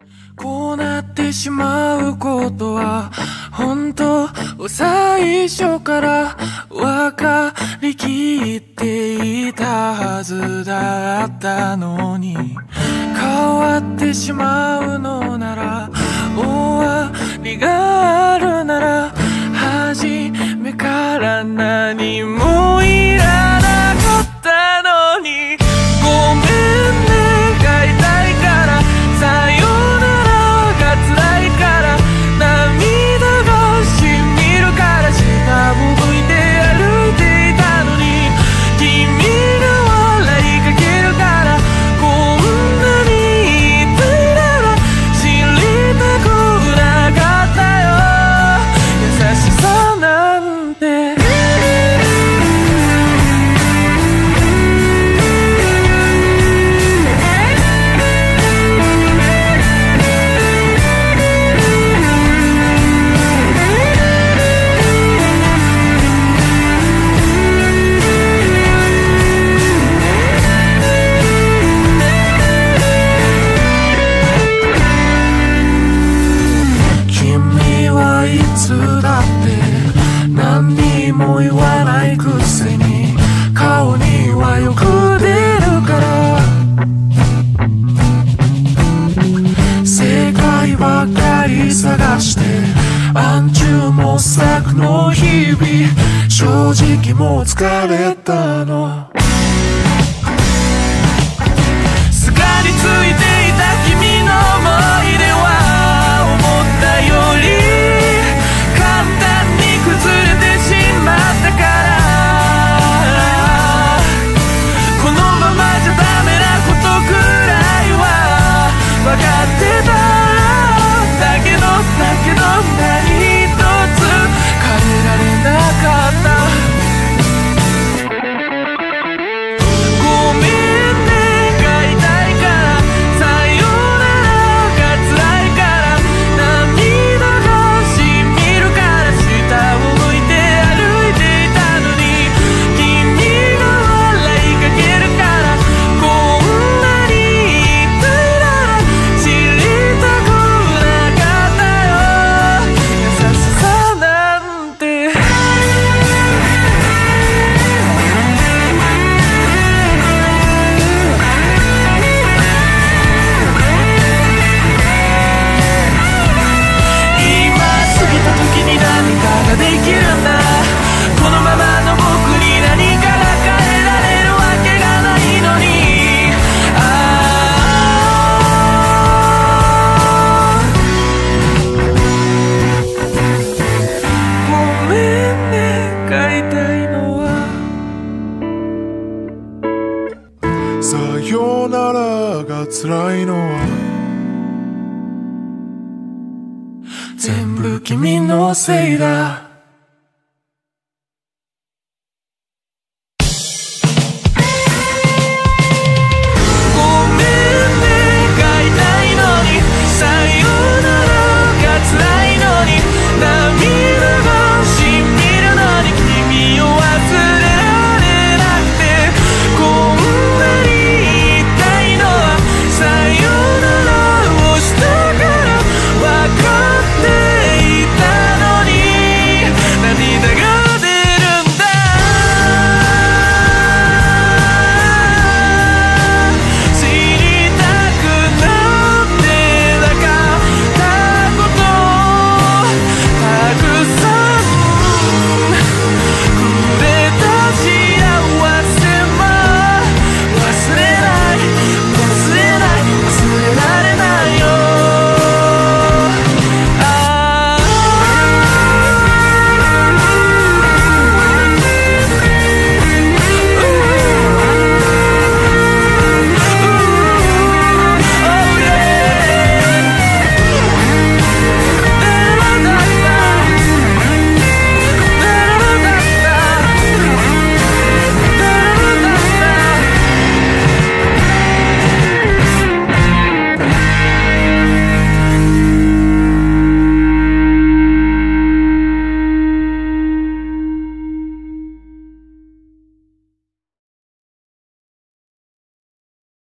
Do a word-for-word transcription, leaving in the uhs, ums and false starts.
こうなってしまうことは本当最初から分かりきっていたはずだったのに、変わってしまうのなら終わりがあるなら初めから何もいらなかったのに、ごめんね買いたいからさよならが辛いから涙がしみるから下を向いて歩いていたのに、君が笑いかけるからこんなに痛いなら知りたくなかったよ、優しさなんて。いつだって何にも言わないくせに顔にはよく出るから、正解ばかり探して暗中模索の日々、正直もう疲れたの。すがりついていた君の思い出は思ったより崩れてしまったから、このままじゃダメなことくらいは分かってた。だけどだけど何一つ変えられなかった。ごめんね買いたいからさよならが辛いから涙がしみるから下を向いて歩いていたのに、君が笑いかけるからこんなに痛いなら知りたくなかったよ、優しさなんて。今過ぎた時に何かができるんだ、このままの僕に何かが変えられるわけがないのに、ああごめんね買いたいのはさよならが辛いのは全部君のせいだ。